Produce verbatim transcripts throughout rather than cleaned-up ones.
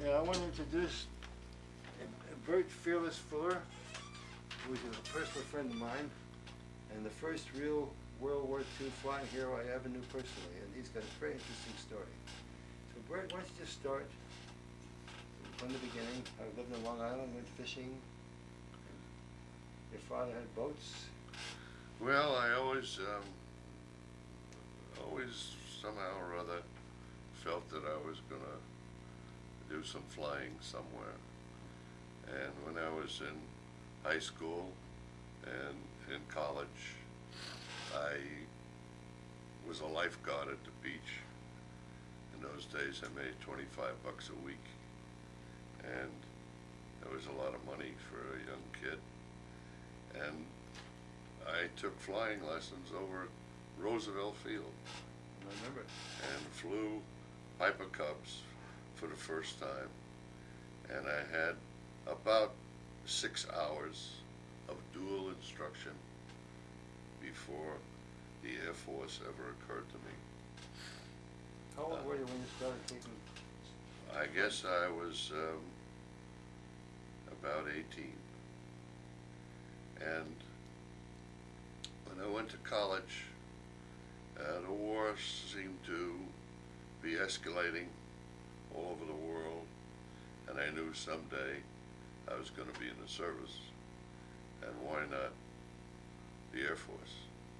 Yeah, I want to introduce Bert Fearless Fuller, who is a personal friend of mine, and the first real World War Two flying hero I ever knew personally, and he's got a very interesting story. So Bert, why don't you just start from the beginning? I lived in Long Island, went fishing. Your father had boats. Well, I always, um, always somehow or other felt that I was going to do some flying somewhere. And when I was in high school and in college, I was a lifeguard at the beach. In those days, I made twenty-five bucks a week, and that was a lot of money for a young kid. And I took flying lessons over at Roosevelt Field. I remember. And flew Piper Cubs for the first time. And I had about six hours of dual instruction before the Air Force ever occurred to me. How old uh, were you when you started taking? I guess I was um, about eighteen. And when I went to college, uh, the war seemed to be escalating all over the world, and I knew someday I was going to be in the service, and why not the Air Force?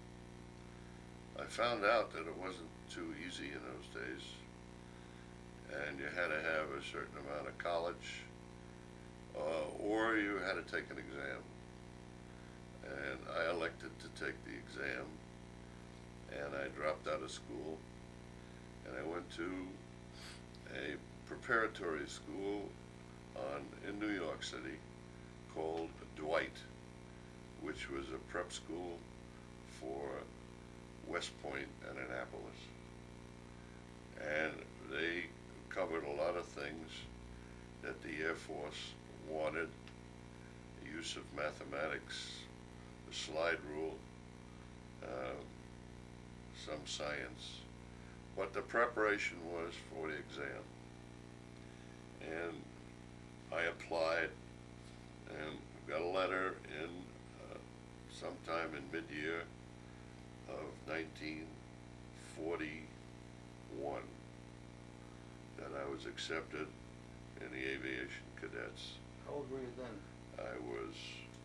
I found out that it wasn't too easy in those days, and you had to have a certain amount of college, uh, or you had to take an exam. And I elected to take the exam, and I dropped out of school, and I went to a preparatory school on, in New York City called Dwight, which was a prep school for West Point and Annapolis. And they covered a lot of things that the Air Force wanted: the use of mathematics, the slide rule, uh, some science, but the preparation was for the exam. And I applied and got a letter in uh, sometime in mid-year of nineteen forty-one that I was accepted in the aviation cadets. How old were you then? I was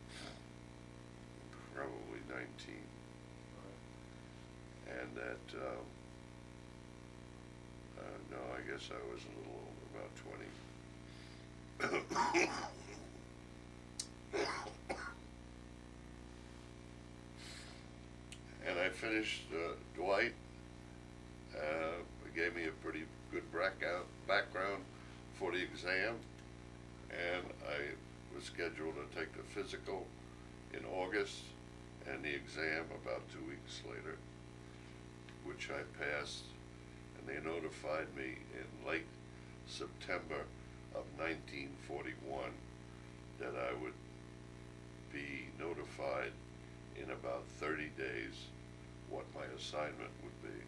probably nineteen. Right. And that, um, uh, no, I guess I was a little older, about twenty. And I finished uh, Dwight. Uh, it gave me a pretty good background for the exam, and I was scheduled to take the physical in August and the exam about two weeks later, which I passed, and they notified me in late September of nineteen forty-one that I would be notified in about thirty days what my assignment would be.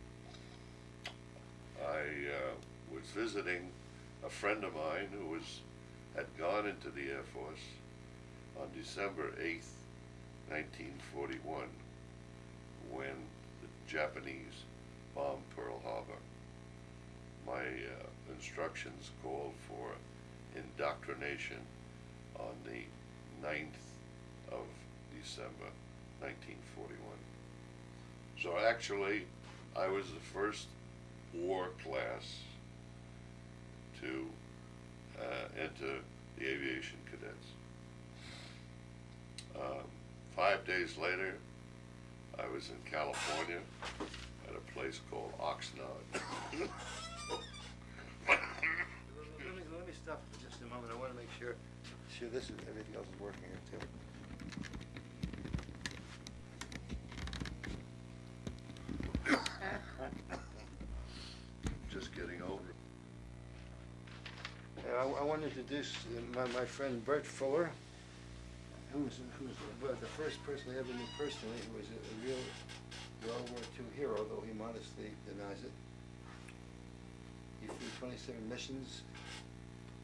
I uh, was visiting a friend of mine who was had gone into the Air Force on December eighth, nineteen forty-one, when the Japanese bombed Pearl Harbor. My uh, instructions called for indoctrination on the ninth of December, nineteen forty-one. So actually, I was the first war class to uh, enter the aviation cadets. Um, five days later, I was in California at a place called Oxnard. let, me, let me stop for just a moment. I want to make sure, sure this is, everything else is working here too. Just getting older. Yeah, I, I want to introduce uh, my, my friend Bert Fuller, who's, who's uh, the first person I ever knew personally who was a, a real World War Two hero, though he modestly denies it. He flew twenty-seven missions,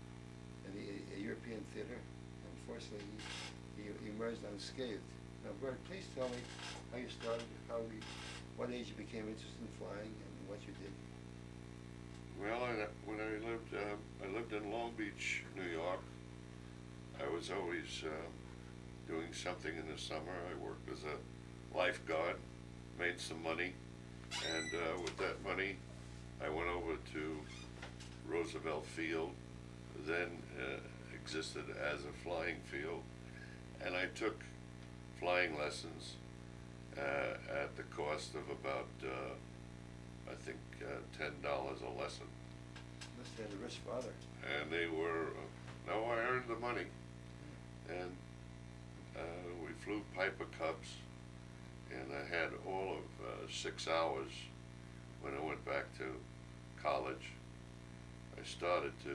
European theater. Unfortunately, he, he emerged unscathed. Now, Bert, please tell me how you started, how you, what age you became interested in flying, and what you did. Well, I, when I lived, uh, I lived in Long Beach, New York. I was always uh, doing something in the summer. I worked as a lifeguard, made some money, and uh, with that money, I went over to Roosevelt Field, then uh, existed as a flying field, and I took flying lessons uh, at the cost of about, uh, I think, uh, ten dollars a lesson. Must have had a rich father. And they were, uh, no, I earned the money, and uh, we flew Piper Cubs, and I had all of uh, six hours when I went back to college. I started to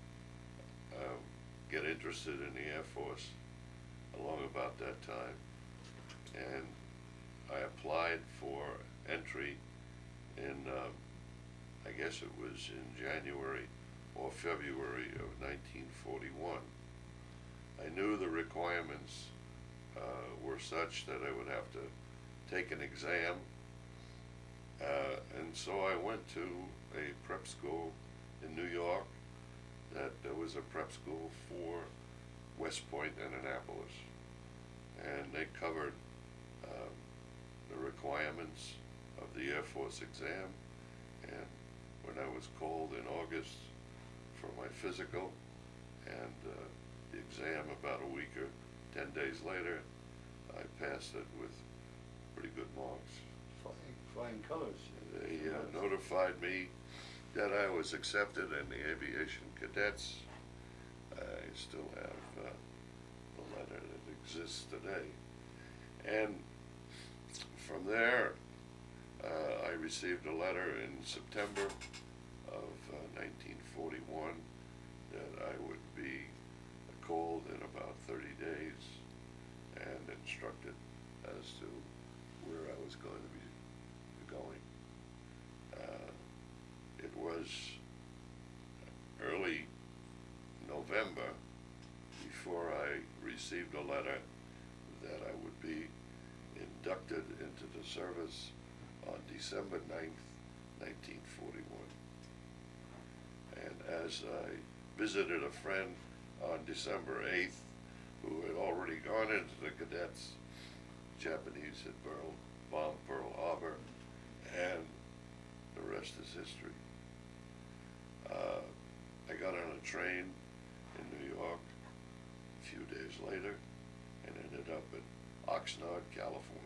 uh, get interested in the Air Force along about that time, and I applied for entry in, um, I guess it was in January or February of nineteen forty-one. I knew the requirements uh, were such that I would have to take an exam, uh, and so I went to a prep school in New York that there was a prep school for West Point and Annapolis, and they covered um, the requirements of the Air Force exam. And when I was called in August for my physical and uh, the exam about a week or ten days later, I passed it with pretty good marks. Flying, flying colors. They uh, notified me that I was accepted in the aviation cadets. I still have uh, the letter that exists today. And from there, uh, I received a letter in September of uh, nineteen forty-one that I would be called in about thirty days and instructed as to where I was going to be going. Uh, it was early November before I received a letter that I would be inducted into the service on December ninth, nineteen forty-one. And as I visited a friend on December eighth, who had already gone into the cadets, Japanese had Pearl, bombed Pearl Harbor, and the rest is history. Uh, I got on a train in New York a few days later and ended up in Oxnard, California.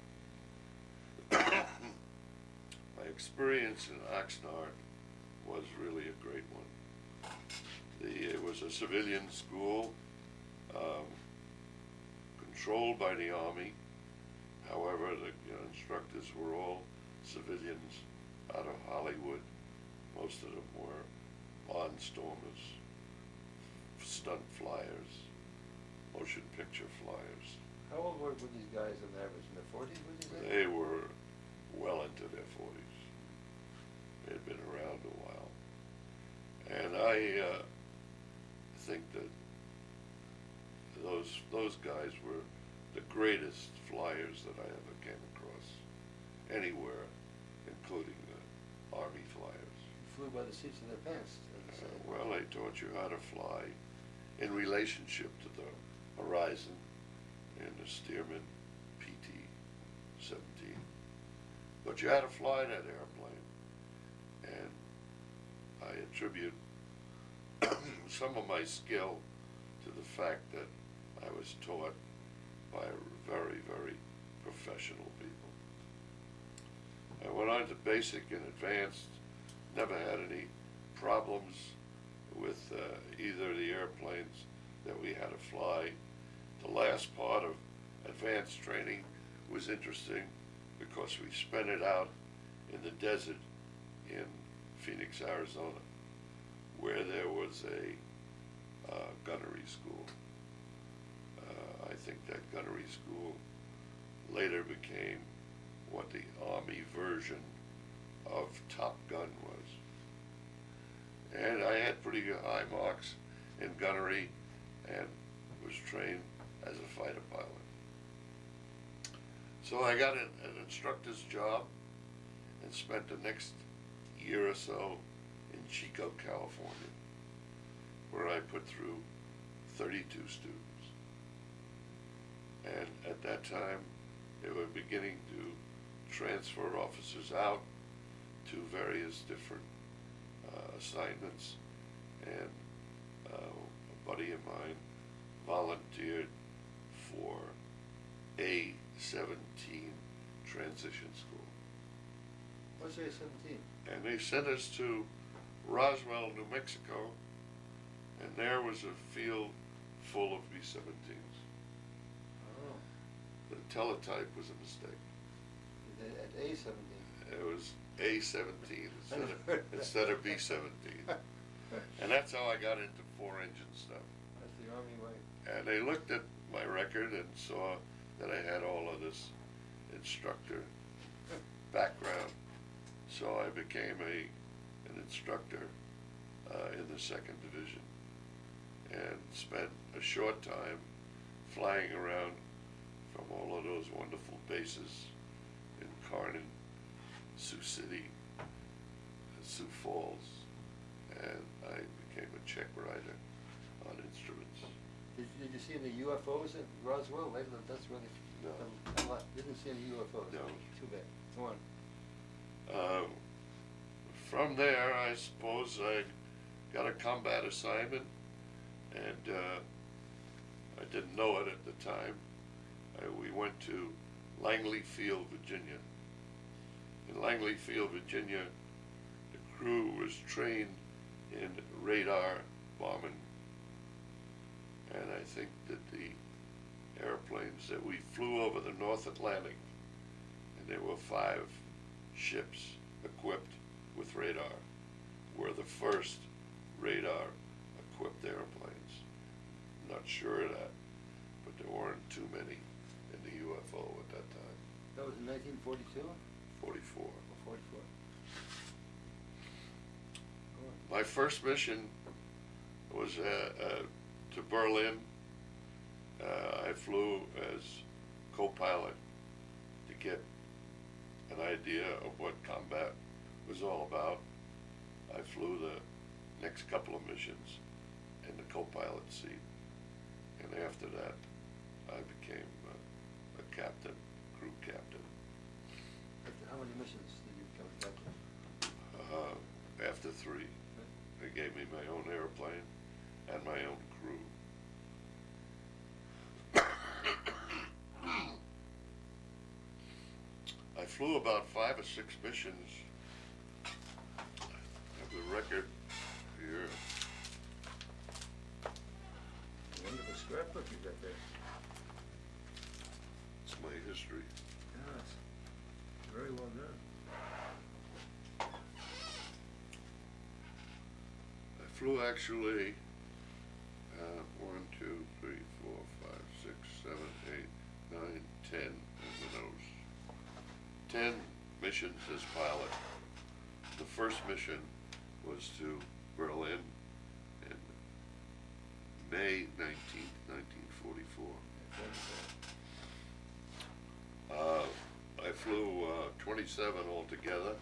My experience in Oxnard was really a great one. The, it was a civilian school, um, controlled by the Army. However, the you know, instructors were all civilians out of Hollywood. Most of them were barnstormers, stunt flyers, motion picture flyers. How old were, were these guys on average? In the forties, would you say? They were well into their forties. They had been around a while. And I uh, think that those those guys were the greatest flyers that I ever came across anywhere, including the Army flyers. Flew by the seats of their pants. Uh, well, they taught you how to fly in relationship to the horizon in the Stearman P T seventeen. But you had to fly that airplane, and I attribute some of my skill to the fact that I was taught by very, very professional people. I went on to basic and advanced, never had any problems with uh, either of the airplanes that we had to fly. The last part of advanced training was interesting because we spent it out in the desert in Phoenix, Arizona, where there was a uh, gunnery school. Uh, I think that gunnery school later became what the Army version of Top Gun was. And I had pretty high marks in gunnery, and was trained as a fighter pilot. So I got an, an instructor's job and spent the next year or so in Chico, California, where I put through thirty-two students. And at that time, they were beginning to transfer officers out to various different uh, assignments, and uh, a buddy of mine volunteered for A seventeen transition school. What's A seventeen? And they sent us to Roswell, New Mexico, and there was a field full of B seventeens. Oh. The teletype was a mistake. At at A seventeen. It was A seventeen instead of, instead of B seventeen. And that's how I got into four-engine stuff. That's the Army way. And they looked at my record and saw that I had all of this instructor background. So I became a an instructor uh, in the second division, and spent a short time flying around from all of those wonderful bases in Carnon, Sioux City, Sioux Falls, and I became a check writer on instruments. Did, did you see any U F Os at Roswell? Maybe that's really No. a, a lot. Didn't see any U F Os. No. Too bad. Go on. Um, from there, I suppose I got a combat assignment, and uh, I didn't know it at the time. Uh, we went to Langley Field, Virginia. In Langley Field, Virginia, the crew was trained in radar bombing, and I think that the airplanes that we flew over the North Atlantic, and there were five ships equipped with radar, were the first radar-equipped airplanes. Not sure of that, but there weren't too many in the U F O at that time. That was in nineteen forty-two? forty-four. Or forty-four? My first mission was uh, uh, to Berlin. Uh, I flew as co-pilot to get an idea of what combat was all about. I flew the next couple of missions in the co-pilot seat, and after that I became uh, a captain, crew captain. After how many missions did you become captain? Uh, after three, they gave me my own airplane and my own crew. I flew about five or six missions. I have the record here. Wonderful scrapbook you got there. It's my history. Yes. Very well done. I flew actually uh, one, two, three, four, five, six, seven, eight, nine, ten, and the nose. Ten missions as pilot. The first mission was to Berlin in May nineteenth, nineteen forty-four. Uh, I flew uh, twenty-seven altogether.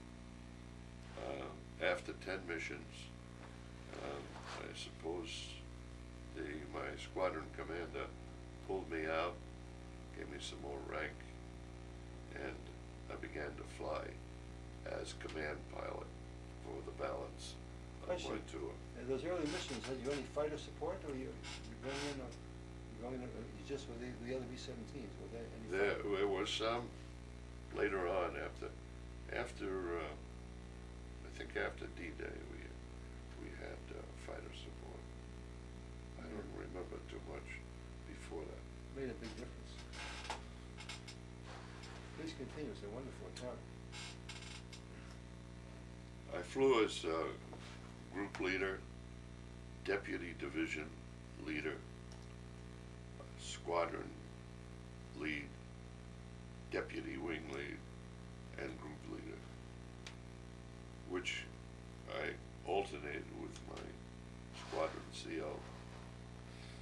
Uh, after ten missions, um, I suppose the my squadron commander pulled me out, gave me some more rank, and I began to fly as command pilot for the balance of Question. my tour. And those early missions, had you any fighter support, or you you going in, or you going in, or you just with the, the other B seventeens? Were there any? There, fighter- there was some later on after, after uh, I think after D-Day we we had uh, fighter support. I don't remember too much before that. Made a big difference. Please continue. It's a wonderful account. I flew as uh, group leader, deputy division leader, squadron lead, deputy wing lead, and group leader, which I alternated with my squadron C O.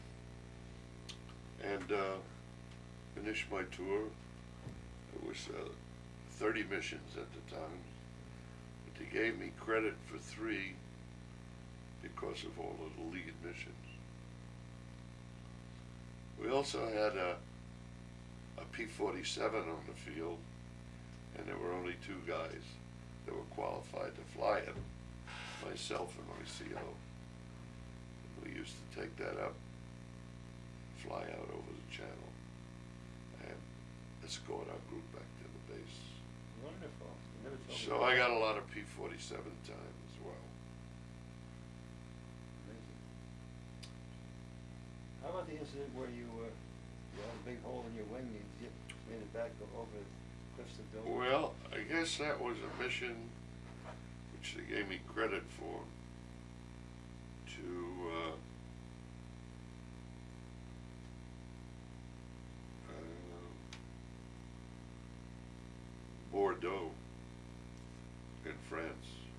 and uh, finished my tour. It was uh, thirty missions at the time, but they gave me credit for three because of all of the lead missions. We also had a, a P forty-seven on the field, and there were only two guys that were qualified to fly it, myself and my C O. We used to take that up, fly out over the channel, and escort our group back to the base. Wonderful. You never told me So that. I got a lot of P forty-seven time as well. Amazing. How about the incident where you, uh, you had a big hole in your wing, you get, made it back o- over the cliffs of Dover? Well, I guess that was a mission which they gave me credit for, to uh, uh, Bordeaux in France.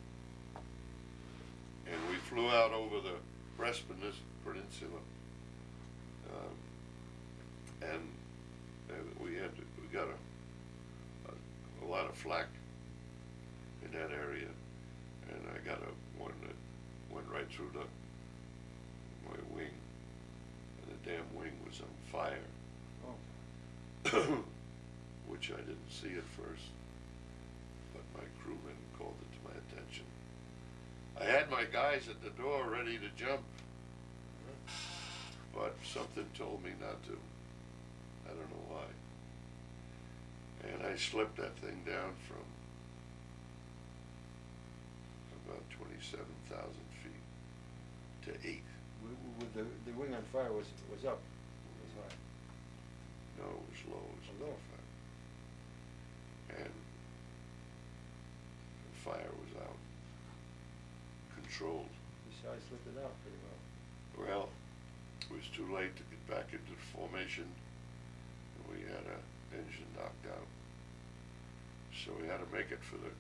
And we flew out over the Brest Penis- Peninsula. Um, and uh, we had, we got a, a, a lot of flack in that area. And I got a one that went right through the, my wing. And the damn wing was on fire. Oh. Which I didn't see at first, but my crewman called it to my attention. I had my guys at the door ready to jump, but something told me not to. I don't know why. And I slipped that thing down from about twenty-seven thousand feet to eight. W- w- With the, the wing on fire was, was up, it was high. No, it was low, it was Oh, low. low. And the fire was out, controlled. You saw I slipped it out pretty well. Well, it was too late to get back into the formation, and we had a engine knocked out. So we had to make it for the,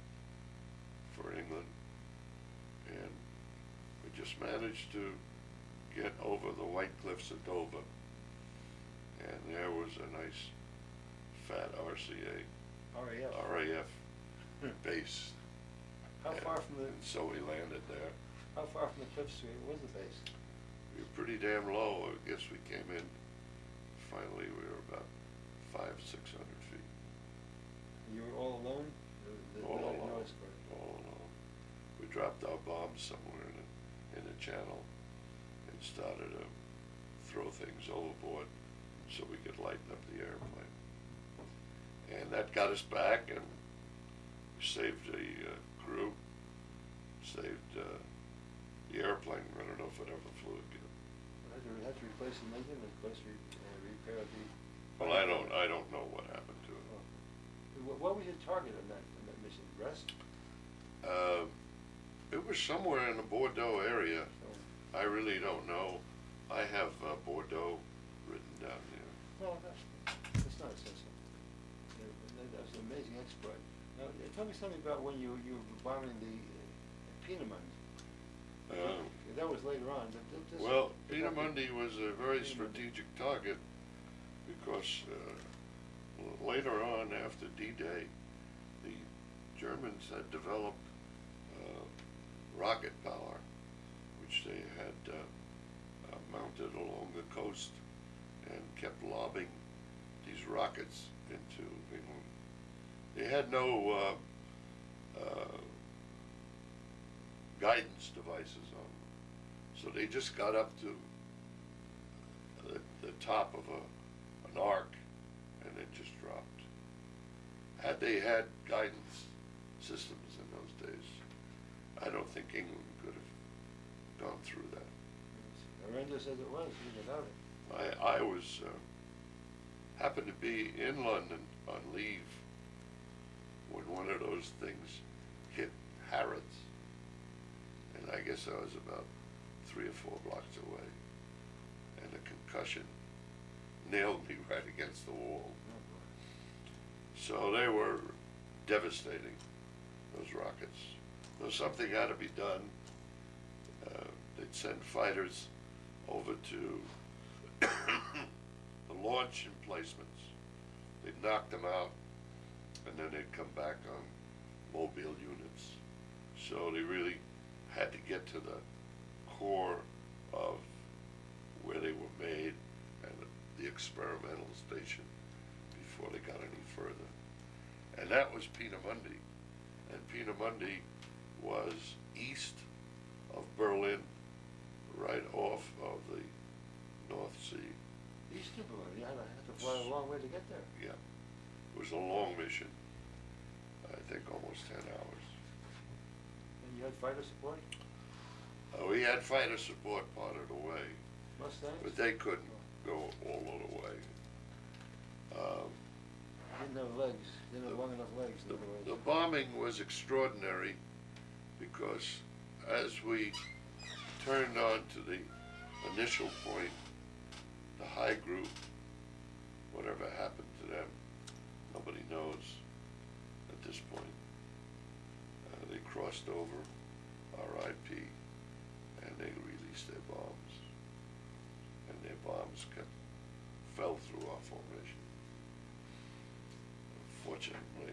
for England, and we just managed to get over the White Cliffs of Dover, and there was a nice fat R C A, R A F. R A F Hmm. base. How And- far from the, and so we landed there. how far from the cliffs was the base? We were pretty damn low. I guess we came in, finally we were about five, six hundred feet. You were all alone? The, the, All no- alone. no escort. All alone. We dropped our bombs somewhere in a, in a channel and started to throw things overboard so we could lighten up the airplane. And that got us back, and we saved the uh, crew, saved uh, the airplane. I don't know if it ever flew again. Had to, had to replace the engine and plus re, uh, repair the. Well, I don't, I don't know what happened to it. Oh. What, what was your target on that, on that mission? Brest? Uh, it was somewhere in the Bordeaux area. So, I really don't know. I have uh, Bordeaux written down there. well, that's, that's not essential. Uh, that, that was an amazing exploit. Now, uh, tell me something about when you, you were bombing the uh, Peenemund. Uh, That was later on, but th- this. Well, th- that- Peenemünde was a very Peenemünde. strategic target because uh, l- later on, after D-Day, the Germans had developed uh, rocket power, which they had uh, uh, mounted along the coast and kept lobbing these rockets into England. They had no uh, uh, guidance devices on them. So they just got up to the, the top of a, an arc and it just dropped. Had they had guidance systems in those days, I don't think England could have gone through that. Horrendous as it was, even without it. I, I was, uh, happened to be in London on leave when one of those things hit Harrods. And I guess I was about three or four blocks away. And the concussion nailed me right against the wall. So they were devastating, those rockets. So something had to be done. Uh, they'd send fighters over to launch emplacements. They'd knock them out, and then they'd come back on mobile units. So they really had to get to the core of where they were made and the experimental station before they got any further. And that was Peenemünde. And Peenemünde was east of Berlin, right off of the North Sea. East of Berlin, you had to, had to fly a long way to get there. Yeah. It was a long mission. I think almost ten hours. And you had fighter support? Uh, we had fighter support part of the way, Mustangs? but they couldn't go all of the way. Um, Didn't have legs, didn't have The- long enough legs, in the, other words. the bombing was extraordinary because as we turned on to the initial point, the high group, whatever happened to them, nobody knows at this point. Uh, they crossed over R I P and they released their bombs. And their bombs cut, fell through our formation. Fortunately,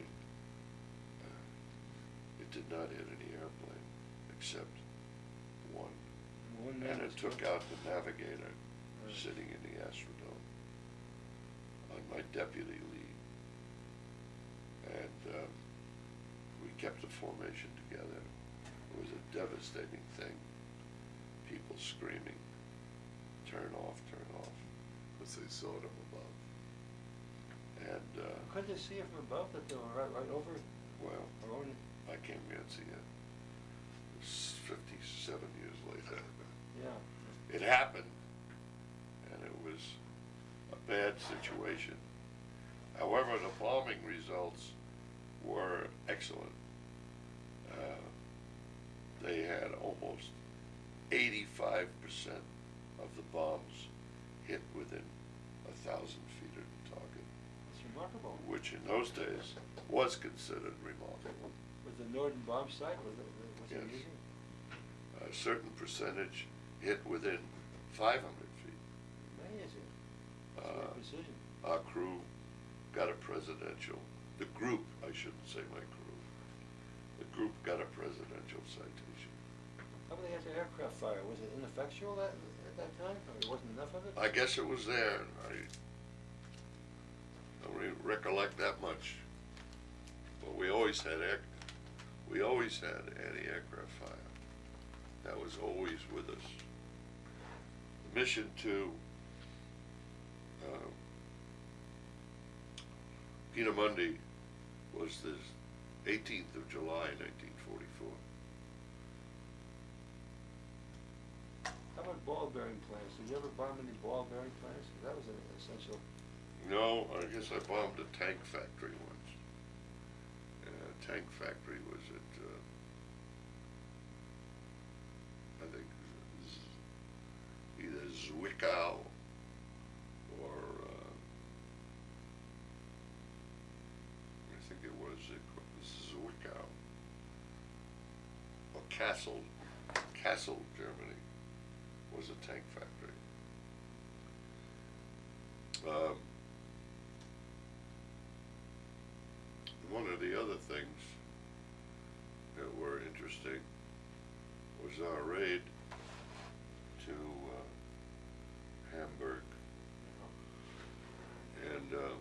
uh, it did not hit any airplane except one. One man And was it took killed. out the navigator Right. sitting in the Astrodome on my deputy lead. And um, we kept the formation together. It was a devastating thing. People screaming, turn off, turn off, because they saw them above. And, uh, Couldn't they see it from above, that they were right, right over well, our own? I came here and see it. It's fifty-seven years later. Yeah. It happened, and it was a bad situation. However, the bombing results were excellent. Uh, they had almost eighty-five percent of the bombs hit within a thousand feet of the target, It's remarkable. which in those days was considered remarkable. Was the Norden bomb sight, was it, was it Yes. using? A certain percentage hit within five hundred feet. Amazing. That's Uh, great precision. Our crew got a presidential, the group, I shouldn't say my crew, the group got a presidential citation. How about the anti-aircraft fire? Was it ineffectual at, at that time, or there wasn't enough of it? I guess it was there. I don't really recollect that much. But we always had air, we always had anti-aircraft fire. That was always with us. The mission to uh, Peenemünde was the eighteenth of July, nineteen forty-four. How about ball bearing plants? Did you ever bomb any ball bearing plants? That was an essential. No, I guess I bombed a tank factory once. Uh, tank factory was at, uh, I think, Z- either Zwickau or, uh, I think it was uh, Zwickau or Kassel, Kassel, Germany, was a tank factory. Um, One of the other things that were interesting was our raid to uh, Hamburg. And uh,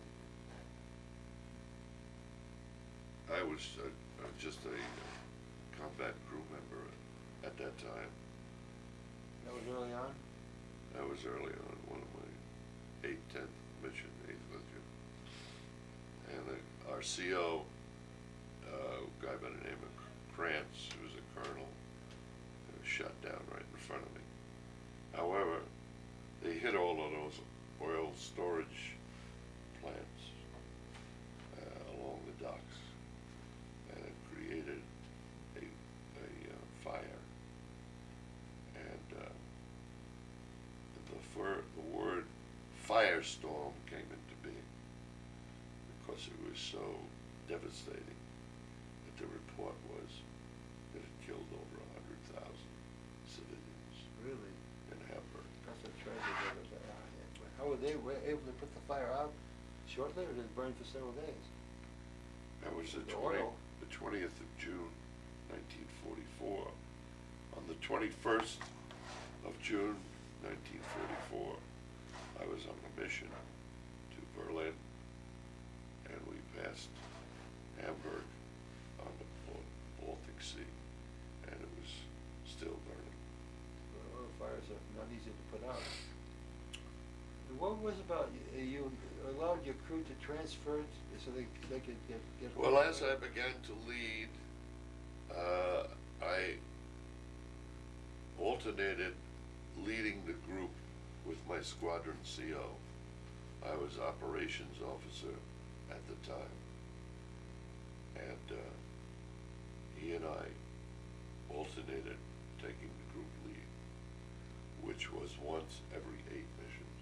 I was uh, uh, just a uh, combat crew member at that time. That was early on? That was early on, one of my eighth, tenth mission, eighth Legion. And the, our C O, uh, a guy by the name of Krantz, who was a colonel, was shot down right in front of me. However, they hit all of those oil storage plants uh, along the docks, and it created a, a uh, fire. And uh, the, fir the word firestorm came into being because it was so devastating that the report was that it killed over a hundred thousand civilians Really? in Hamburg. That's a tragedy. That was, uh, yeah. How would they were able to put the fire out shortly, or did it burn for several days? That was the The twenty, oil. the twentieth of June, nineteen forty-four. On the twenty-first of June, nineteen forty-four, I was on a mission to Berlin, and we passed Hamburg on the Bal- Baltic Sea, and it was still burning. Oil fires are not easy to put out. And what was about, y- you allowed your crew to transfer it so they, they could get, get. Well, as I began to lead, uh, I alternated leading the group with my squadron C O. I was operations officer at the time. And uh, he and I alternated taking the group lead, which was once every eight missions.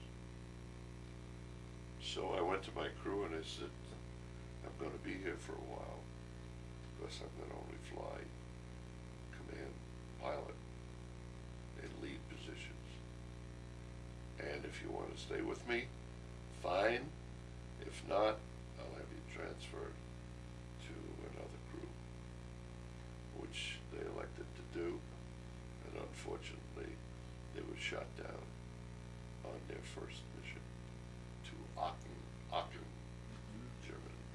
So I went to my crew and I said, I'm going to be here for a while because I'm going to only fly command pilot in lead positions. And if you want to stay with me, fine. If not, I'll have you transferred to another crew, which they elected to do, and unfortunately, they were shot down on their first mission to Aachen, Aachen, Germany.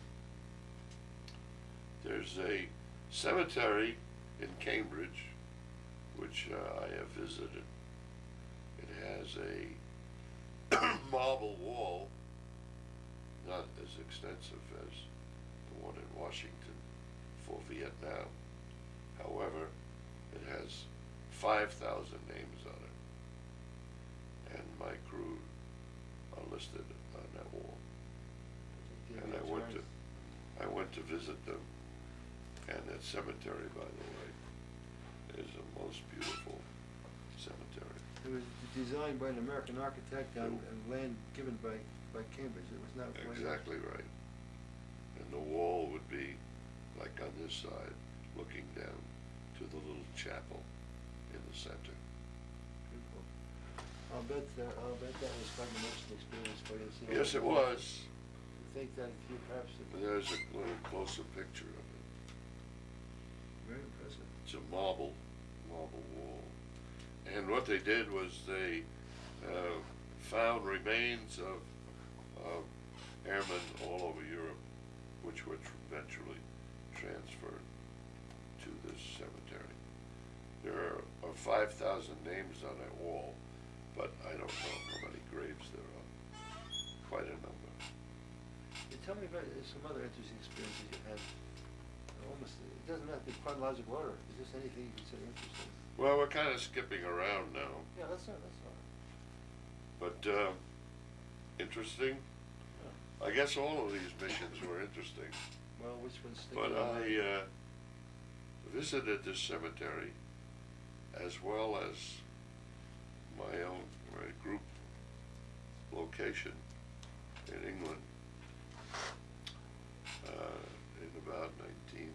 There's a cemetery in Cambridge, which uh, I have visited. It has a marble wall, not as extensive as the one in Washington for Vietnam. However, it has five thousand names on it, and my crew are listed on that wall. And I went to, I went to visit them, and that cemetery, by the way, is a most beautiful cemetery. It was designed by an American architect on, It- on land given by, by Cambridge. It was not. Exactly right. And the wall would be like on this side, looking down to the little chapel in the center. Beautiful. I'll bet, uh, I'll bet that was quite an emotional experience for you. to see all Yes, the- it was. I think that if you perhaps, There's a little closer picture of it. very impressive. It's a marble, marble wall. And what they did was they uh, found remains of, of airmen all over Europe, which were tr- eventually transferred to this cemetery. There are, are five thousand names on that wall, but I don't know how many graves there are. Quite a number. You tell me about uh, some other interesting experiences you've had. Almost, it doesn't have to be chronological order. Is this anything you consider interesting? Well, we're kind of skipping around now, Yeah, that's not, that's not. but uh, interesting. Yeah. I guess all of these missions were interesting. Well, which one's sticking But out? I uh, visited this cemetery as well as my own my group location in England uh, in about nineteen,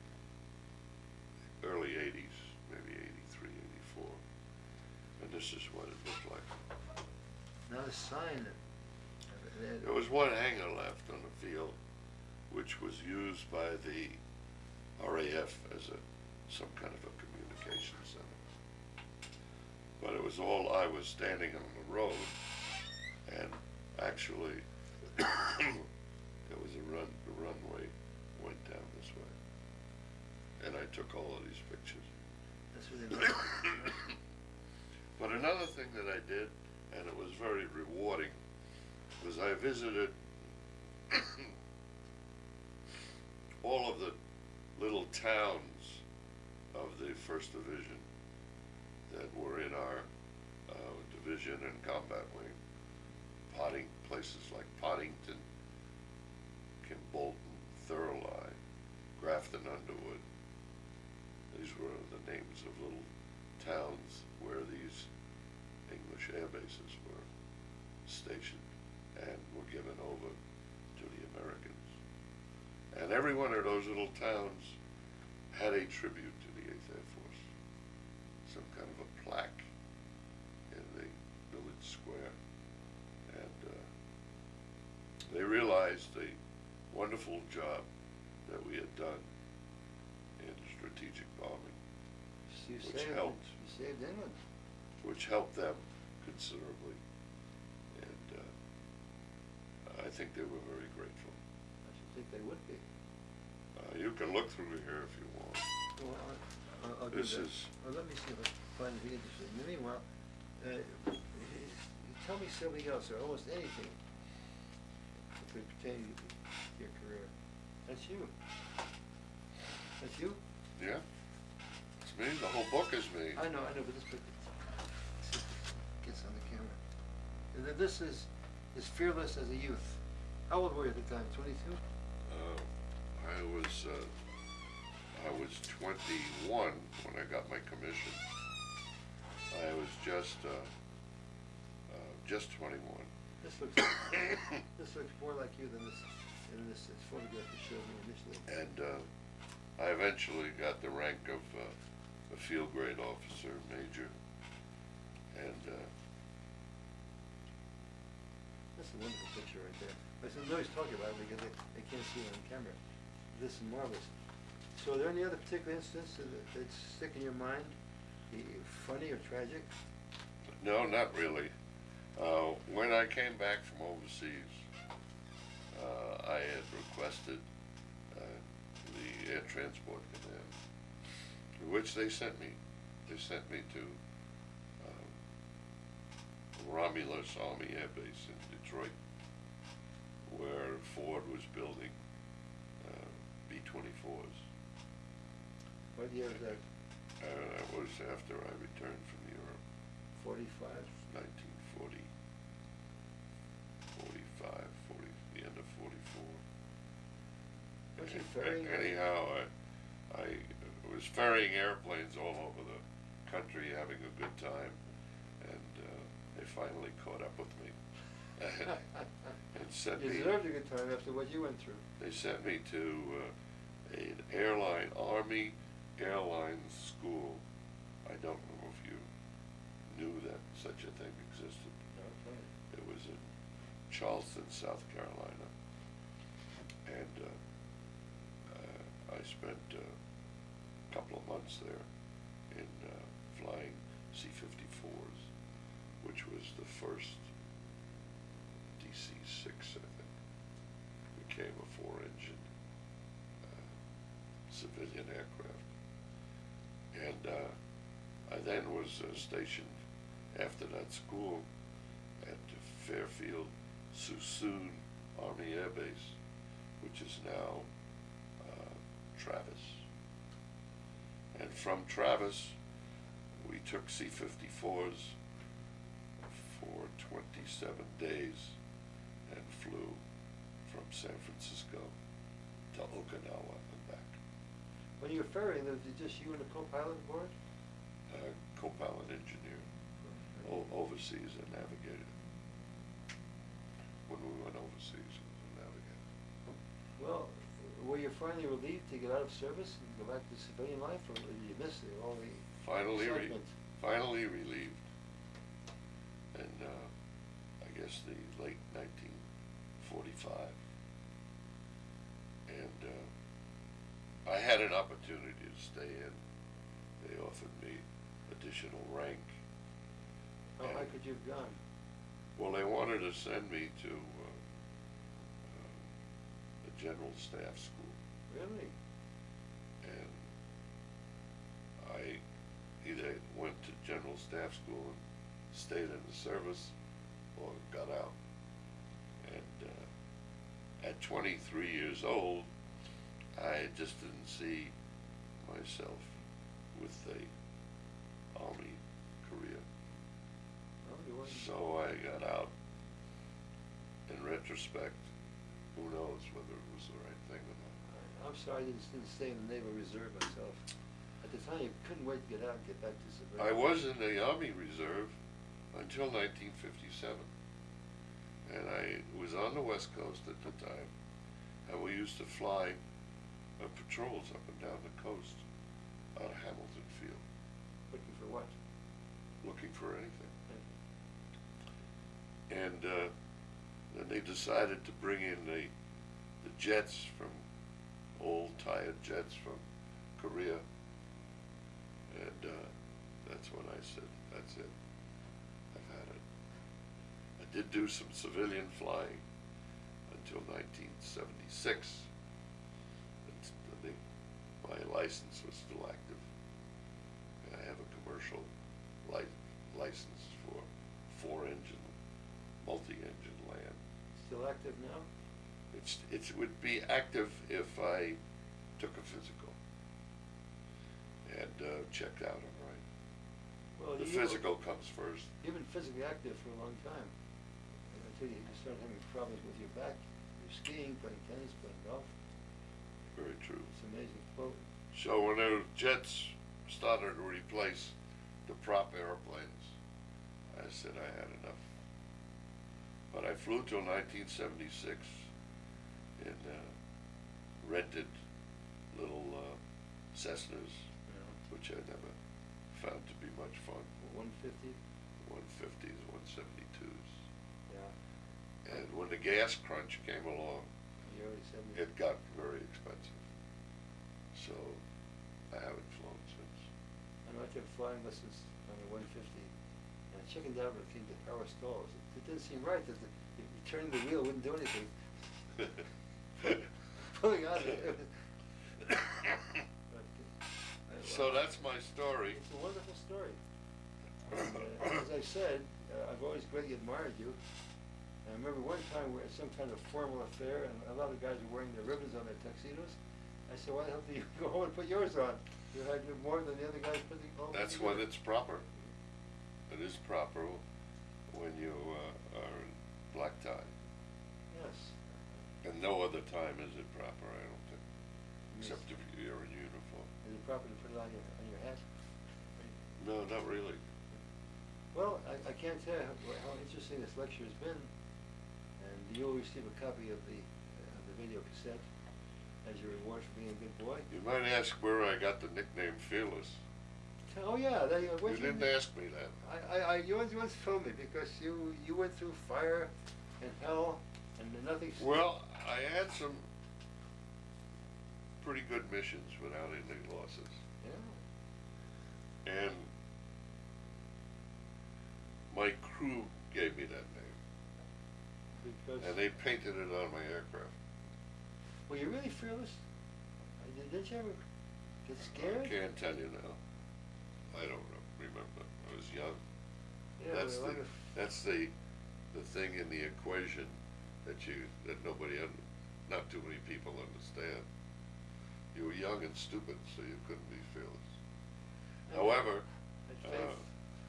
early eighties, maybe eighty-three, eighty-four. And this is what it looked like. Not a sign that. that- There was one hangar left on the field, which was used by the R A F as a some kind of a communication center. But it was all, I was standing on the road, and actually, there was a run, the runway went down this way. And I took all of these pictures. That's really nice. But another thing that I did, and it was very rewarding, was I visited all of the little towns of the First Division that were in our uh, division and combat wing. Potting, places like Pottington, Kimbolton, Thurley, Grafton Underwood. These were the names of little towns where these English air bases were stationed and were given over to the Americans. And every one of those little towns had a tribute to the eighth Air Force. Some kind of a plaque in the village square. And uh, they realized the wonderful job that we had done in strategic bombing, You which saved, helped. you saved England. which helped them considerably. And uh, I think they were very grateful. I should think they would be. Uh, you can look through here if you want. Well, I'll, I'll do This that. is- Well, let me see if I can find anything interesting. In the meanwhile, uh, you you tell me something else, or almost anything that could pertain to your career. That's you. That's you? Yeah, it's me. The whole book is me. I know, I know, but this book gets on the camera. And then this is, is Fearless as a Youth. How old were you at the time, twenty-two? Uh, I was uh, I was twenty-one when I got my commission. I was just uh, uh, just twenty-one. This looks, this looks more like you than this, than this, this photograph you showed me initially. And uh, I eventually got the rank of uh, a field grade officer, major, and uh, That's a wonderful picture right there. But some nobody's talking about it because they, they can't see it on camera. This is marvelous. So are there any other particular incidents that, that stick in your mind? E- Funny or tragic? no, not really. Uh, when I came back from overseas, uh, I had requested uh, the Air Transport Command, which they sent me. They sent me to uh, Romulus Army Air Base in Detroit, where Ford was building uh, B twenty-fours. What year was that? Uh, that was after I returned from Europe, Forty-five? nineteen forty, forty-five, forty, the end of forty-four. Was he A- ferrying? Anyhow, I, I was ferrying airplanes all over the country, having a good time, and uh, they finally caught up with me and sent You me. deserved a good time after what you went through. They sent me to uh, an airline, Army Airlines School. I don't know if you knew that such a thing existed. Okay. It was in Charleston, South Carolina, and uh, uh, I spent uh, a couple of months there in uh, flying C fifty-fours, which was the first D C six, I think. Became a four-engine uh, civilian aircraft, and uh, I then was uh, stationed after that school at Fairfield Suisun Army Air Base, which is now uh, Travis. And from Travis, we took C fifty-fours for twenty-seven days and flew from San Francisco to Okinawa and back. When you were ferrying, was it just you and the co-pilot aboard? Uh, co-pilot engineer, o- overseas and navigator. When we went overseas, I was a navigator. Well, were you finally relieved to get out of service and go back to civilian life, or did you miss it, all the Finally, re- excitement? finally relieved. And uh, I guess the late nineteen forty-five. And uh, I had an opportunity to stay in. They offered me additional rank. How high and- could you have gone? Well, they wanted to send me to uh, uh, the General Staff School, Really? and I either went to General Staff School and stayed in the service, or got out. And uh, at twenty-three years old, I just didn't see myself with the Army career. Oh, you weren't. So I got out. In retrospect, who knows whether it was the right thing or not. I'm sorry I didn't, didn't stay in the Naval Reserve myself. At the time, you couldn't wait to get out and get back to civilian. I was in the Army Reserve until nineteen fifty-seven. And I was on the West Coast at the time, and we used to fly uh, patrols up and down the coast out of Hamilton Field, Looking for what? looking for anything. And uh, then they decided to bring in the, the jets from, old tired jets from Korea. And uh, that's when I said, that's it. I've had it. I did do some civilian flying until nineteen seventy-six. It's, the, my license was still active. And I have a commercial li license for four-engine, multi-engine land. Still active now? It's, it would be active if I took a physical and uh, checked out all right. Well, The you, physical comes first. You've been physically active for a long time. Until you started having problems with your back. You're skiing, playing tennis, playing golf. Very true. It's an amazing quote. So when the jets started to replace the prop airplanes, I said I had enough. But I flew till nineteen seventy-six in uh, rented little uh, Cessnas, Yeah. which I never found to be much fun. one fifty? one fifties, one seventy-twos. Yeah. And when the gas crunch came along, The early seventies. it got very expensive. So I haven't flown since. I know I took flying lessons on the one fifty, and I chickened out when it came to power stalls. It, it didn't seem right that the, if you turning the wheel wouldn't do anything. Pulling on it. But, uh, I- So that's my story. It's a wonderful story. And, uh, as I said, uh, I've always greatly admired you. And I remember one time we were at some kind of formal affair, and a lot of guys were wearing their ribbons on their tuxedos. I said, why the hell do you go home and put yours on? You had more than the other guys putting home. That's when it's proper. It is proper when you uh, are in black tie. Yes. And no other time is it proper, I don't think, Yes. except if you're in uniform. Is it proper to put it on your, on your hat? No, not really. Well, I, I can't tell you how, how interesting this lecture has been, and you'll receive a copy of the, uh, of the video cassette as your reward for being a good boy. You might ask where I got the nickname Fearless. Oh yeah, they, uh, You didn't ask me that. I, I, I, you once, you once told me because you, you went through fire and hell and nothing. Well, I had some pretty good missions without any losses. Yeah. And my crew gave me that name. Because. And they painted it on my aircraft. Were you really fearless? Uh, Did, didn't you ever get scared? I can't tell you now. I don't remember. I was young. Yeah, that's well, the like a- that's the the thing in the equation that you that nobody un, not too many people understand. You were young and stupid, so you couldn't be fearless. Yeah. However, Had faith.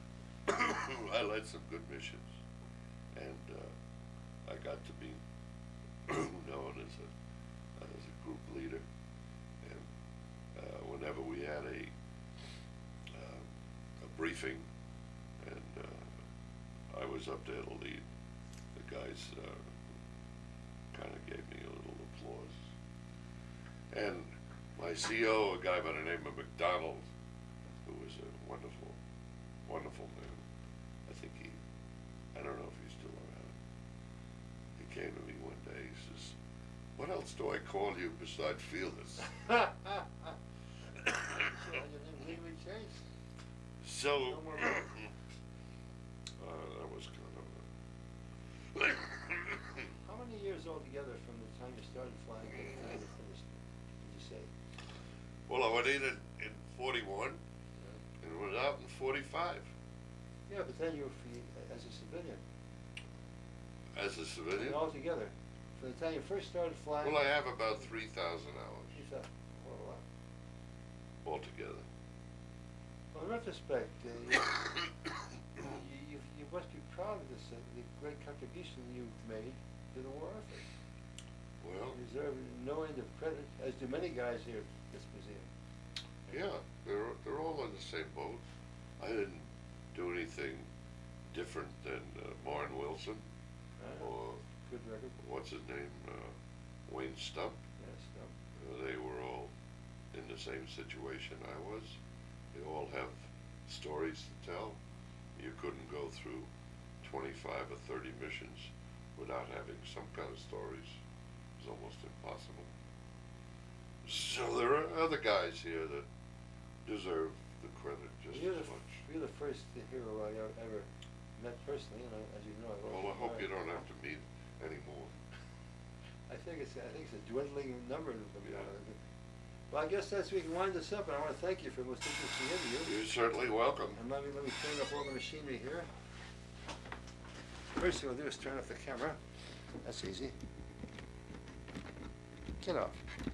uh, I led some good missions, and uh, I got to be known as a as a group leader. And uh, whenever we had a um, a briefing, and uh, I was up there to lead, the guys uh, kind of gave me a little applause. And my C O, a guy by the name of McDonald, who was a wonderful, wonderful man. I think he, I don't know if he's still around. He came to me one day, he says, what else do I call you besides Fearless? So your name legally changed. So, No more uh, that was kind of a How many years altogether from the time you started flying to the time you finished, did you say? well, I went in in, in forty-one and went out in forty-five Yeah, but then you were free as a civilian. as a civilian. Altogether, from the time you first started flying. Well, I have about three thousand hours You thought, well, what? altogether. Well, in retrospect, uh, you, you, you must be proud of this, uh, the great contribution you've made to the war effort. Well, You deserve no end of credit, as do many guys here at this museum. yeah, they're they're all in the same boat. I didn't do anything different than uh, Martin Wilson Uh, or Good record. what's his name, uh, Wayne Stump. Yes, no. Uh, they were all in the same situation I was. They all have stories to tell. You couldn't go through twenty-five or thirty missions without having some kind of stories is almost impossible. So there are other guys here that deserve the credit just You're as the, much. you're the first hero I ever- ever met personally, and I, as you know, I wrote. Well, I hope for you Mara. don't have to meet anymore. I think it's, I think it's a dwindling number of them. Yeah. Well, I guess that's, we can wind this up, and I wanna thank you for the most interesting interview. You're certainly welcome. And let me, let me turn up all the machinery here. First thing I'll do is turn off the camera. That's easy. Get off.